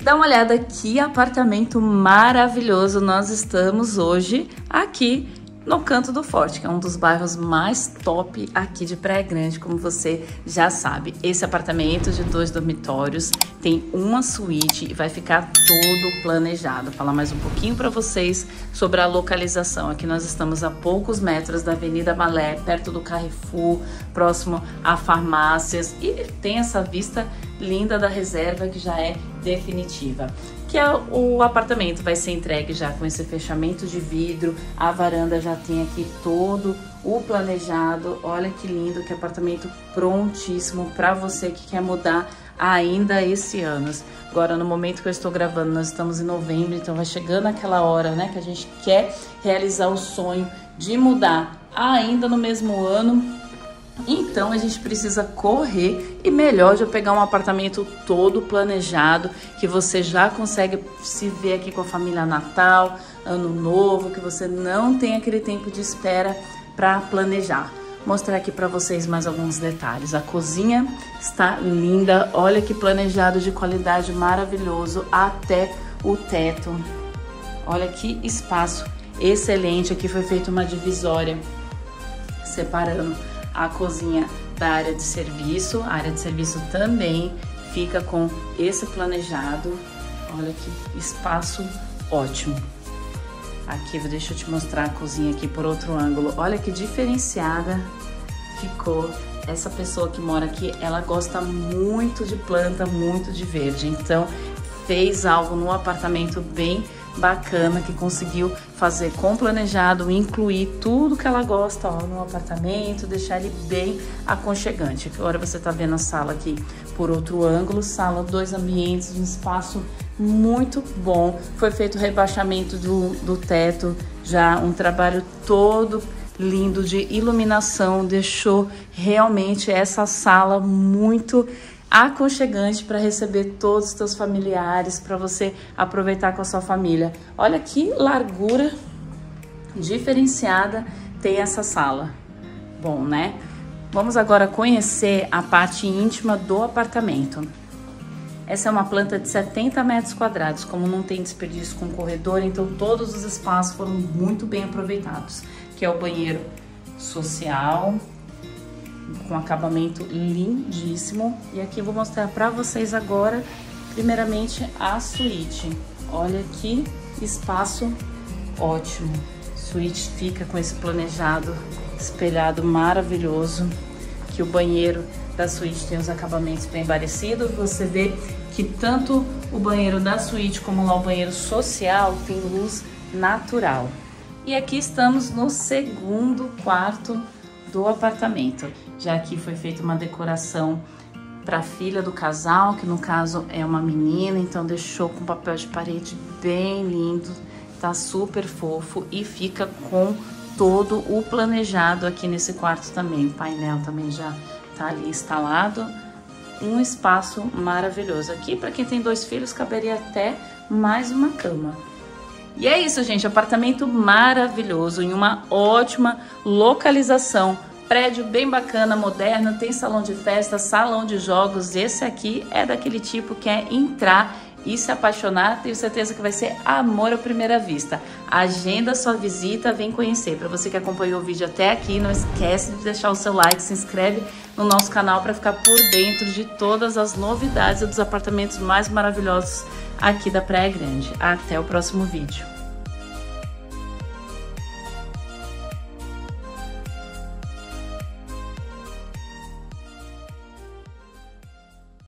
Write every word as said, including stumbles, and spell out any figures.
Dá uma olhada que apartamento maravilhoso nós estamos hoje aqui no Canto do Forte, que é um dos bairros mais top aqui de Praia Grande, como você já sabe. Esse apartamento de dois dormitórios tem uma suíte e vai ficar todo planejado. Vou falar mais um pouquinho para vocês sobre a localização. Aqui nós estamos a poucos metros da Avenida Malé, perto do Carrefour, próximo a farmácias, e tem essa vista linda da reserva que já é definitiva. Que é o apartamento vai ser entregue já com esse fechamento de vidro, a varanda já tem aqui todo o planejado. Olha que lindo, que apartamento prontíssimo para você que quer mudar ainda esse ano. Agora, no momento que eu estou gravando, nós estamos em novembro, então vai chegando aquela hora, né, que a gente quer realizar o sonho de mudar ainda no mesmo ano. Então a gente precisa correr e melhor já pegar um apartamento todo planejado, que você já consegue se ver aqui com a família Natal, Ano Novo, que você não tem aquele tempo de espera para planejar. Vou mostrar aqui para vocês mais alguns detalhes. A cozinha está linda, olha que planejado de qualidade maravilhoso até o teto. Olha que espaço excelente, aqui foi feita uma divisória separando a cozinha da área de serviço. A área de serviço também fica com esse planejado. Olha que espaço ótimo. Aqui, deixa eu te mostrar a cozinha aqui por outro ângulo. Olha que diferenciada ficou. Essa pessoa que mora aqui, ela gosta muito de planta, muito de verde. Então, fez algo no apartamento bem bacana, que conseguiu fazer com planejado, incluir tudo que ela gosta, ó, no apartamento, deixar ele bem aconchegante. Agora você tá vendo a sala aqui por outro ângulo, sala, dois ambientes, um espaço muito bom. Foi feito o rebaixamento do, do teto, já um trabalho todo lindo de iluminação, deixou realmente essa sala muito aconchegante para receber todos os seus familiares, para você aproveitar com a sua família. Olha que largura diferenciada tem essa sala. Bom, né? Vamos agora conhecer a parte íntima do apartamento. Essa é uma planta de setenta metros quadrados, como não tem desperdício com corredor, então todos os espaços foram muito bem aproveitados. Que é o banheiro social, com acabamento lindíssimo. E aqui eu vou mostrar para vocês agora, primeiramente, a suíte. Olha que espaço ótimo. Suíte fica com esse planejado espelhado maravilhoso, que o banheiro da suíte tem os acabamentos bem parecidos. Você vê que tanto o banheiro da suíte como lá o banheiro social tem luz natural. E aqui estamos no segundo quarto do apartamento. Já aqui foi feita uma decoração para a filha do casal, que no caso é uma menina, então deixou com papel de parede bem lindo, tá super fofo e fica com todo o planejado aqui nesse quarto também. O painel também já tá ali instalado. Um espaço maravilhoso. Aqui, para quem tem dois filhos, caberia até mais uma cama. E é isso, gente, apartamento maravilhoso, em uma ótima localização, prédio bem bacana, moderno, tem salão de festa, salão de jogos. Esse aqui é daquele tipo que é entrar e se apaixonar, tenho certeza que vai ser amor à primeira vista. Agenda sua visita, vem conhecer. Para você que acompanhou o vídeo até aqui, não esquece de deixar o seu like, se inscreve no nosso canal para ficar por dentro de todas as novidades dos apartamentos mais maravilhosos aqui da Praia Grande. Até o próximo vídeo.